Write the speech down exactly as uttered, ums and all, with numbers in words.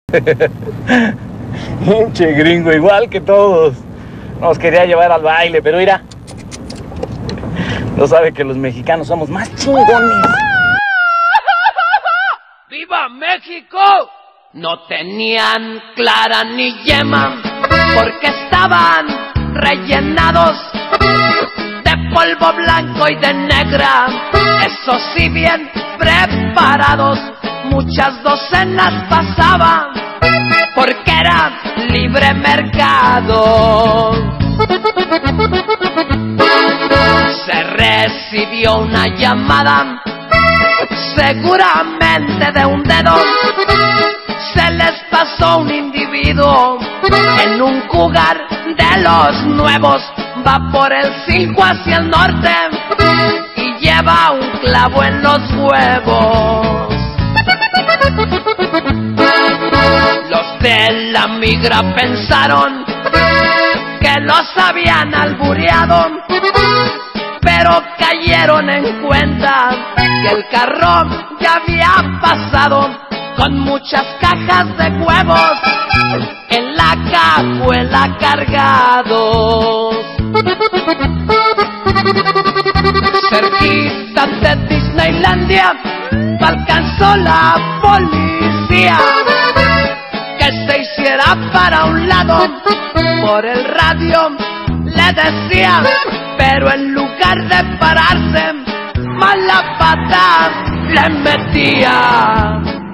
Pinche gringo, igual que todos. Nos quería llevar al baile, pero mira, no sabe que los mexicanos somos más chingones. ¡Viva México! No tenían clara ni yema, porque estaban rellenados de polvo blanco y de negra. Eso sí, bien preparados, muchas docenas pasaban, porque era libre mercado. Se recibió una llamada, seguramente de un dedo. Se les pasó un individuo en un Cougar de los nuevos. Va por el cinco hacia el norte y lleva un clavo en los huevos. Los de la migra pensaron que los habían albureado, pero cayeron en cuenta que el carro ya había pasado con muchas cajas de huevos en la cajuela cargados. Cerquita de Disneylandia alcanzó la policía que se hiciera para un lado. Por el radio le decía, pero en lugar de pararse, mala pata le metía.